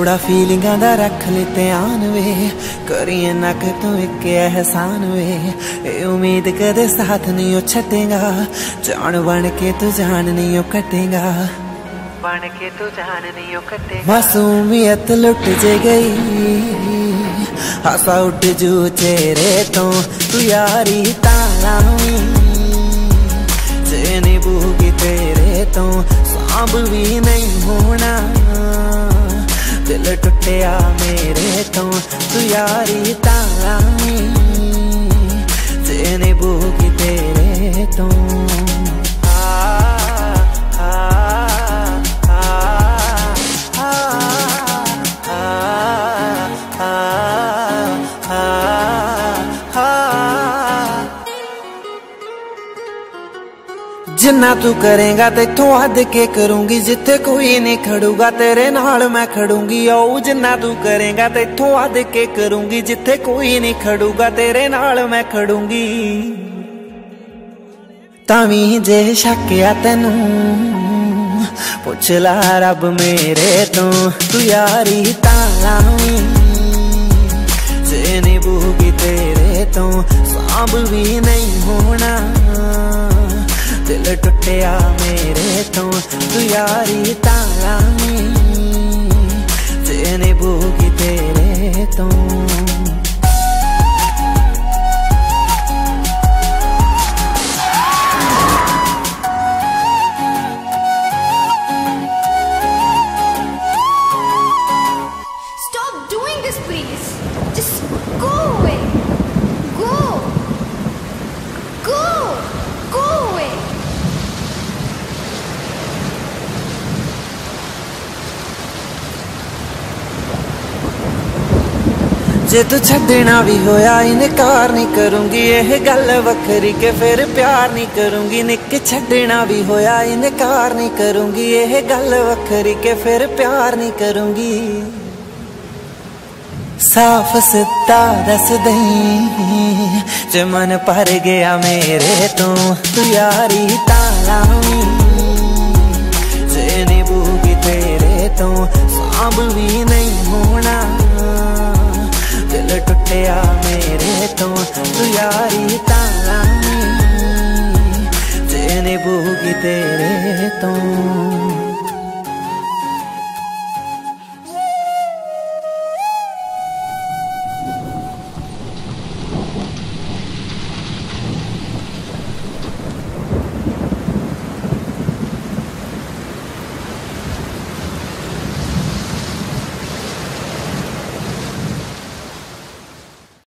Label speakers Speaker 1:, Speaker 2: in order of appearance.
Speaker 1: थोड़ा फीलिंगां दा रख ले ध्यान वे, करिए नक तू एक एहसान वे। ए उम्मीद कदे साथ नहीं ओ छटेगा, जान बन के तू जान नहीं ओ कटेगा, बन के तू जान नहीं ओ कटेगा। मासूमियत लुट जे गई, हासा उठ जू चेहरे तो तू यारी तालावी, जे निभूगी तेरे तो सांभ भी नहीं होना। दिल टुटिया मेरे तो तू यारी तालावी, जे निभूगी तेरे तो। जिन्ना तू करेगा तेथों हद के करूंगी, जिथे कोई नहीं खड़ूगा तेरे नाल मैं खड़ूंगी। ओ जिन्ना तू करेगा तेथों हद के करूंगी, जिथे कोई नहीं खड़ूगा तेरे नाल मैं खड़ूंगी। तावी जे शक आ तेनू पुछ ला रब मेरे तो, तू यारी तालावी, जे निभूगी तेरे तो सांभ भी नहीं होना। दिल टुटिया मेरे तो तू यारी तालावी, जे निभूगी तेरे तो।
Speaker 2: Stop doing this, please. Just go away. Go. Go. Go away.
Speaker 1: जे तू छड़ना भी होया इनकार नहीं करूंगी, यह गल वखरी के फिर प्यार नहीं करूंगी। निक छड़ना भी होया इनकार नहीं करूंगी, यह गल वखरी के फिर प्यार नहीं करूंगी। साफ सिद्धा दस दई जे मन भर गया मेरे तो, तू यारी तालावी, जे निभूगी तेरे तो सांभ भी नहीं होना। दिल टुटिया मेरे तो तू यारी तालावी, जे निभूगी तेरे तो।